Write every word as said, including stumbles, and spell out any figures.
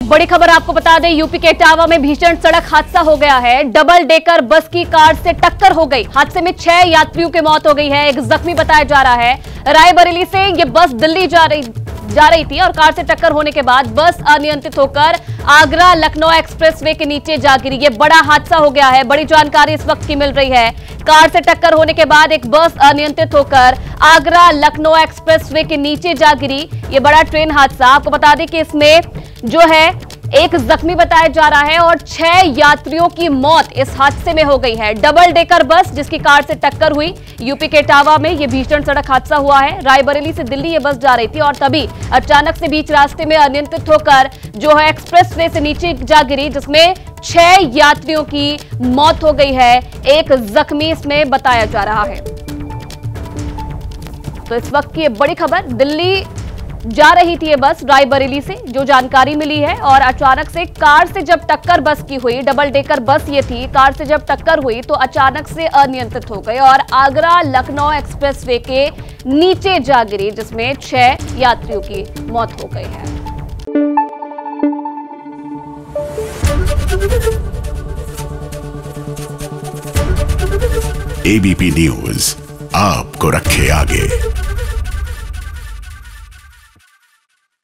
बड़ी खबर आपको बता दें, यूपी के इटावा में भीषण सड़क हादसा हो गया है। डबल डेकर बस की कार से टक्कर हो गई। हादसे में छह यात्रियों की मौत हो गई है, एक जख्मी बताया जा रहा है। रायबरेली से ये बस दिल्ली जा रही जा रही थी और कार से टक्कर होने के बाद बस अनियंत्रित होकर आगरा लखनऊ एक्सप्रेसवे के नीचे जा गिरी। ये बड़ा हादसा हो गया है, बड़ी जानकारी इस वक्त की मिल रही है। कार से टक्कर होने के बाद एक बस अनियंत्रित होकर आगरा लखनऊ एक्सप्रेसवे के नीचे जा गिरी। ये बड़ा ट्रेन हादसा, आपको बता दें कि इसमें जो है एक जख्मी बताया जा रहा है और छह यात्रियों की मौत इस हादसे में हो गई है। डबल डेकर बस जिसकी कार से टक्कर हुई, यूपी के इटावा में यह भीषण सड़क हादसा हुआ है। रायबरेली से दिल्ली ये बस जा रही थी और तभी अचानक से बीच रास्ते में अनियंत्रित होकर जो है एक्सप्रेसवे से नीचे जा गिरी, जिसमें छह यात्रियों की मौत हो गई है, एक जख्मी इसमें बताया जा रहा है। तो इस वक्त की ये बड़ी खबर, दिल्ली जा रही थी ये बस रायबरेली से, जो जानकारी मिली है, और अचानक से कार से जब टक्कर बस की हुई, डबल डेकर बस ये थी, कार से जब टक्कर हुई तो अचानक से अनियंत्रित हो गई और आगरा लखनऊ एक्सप्रेसवे के नीचे जा गिरी, जिसमें छह यात्रियों की मौत हो गई है। एबीपी न्यूज आपको रखे आगे।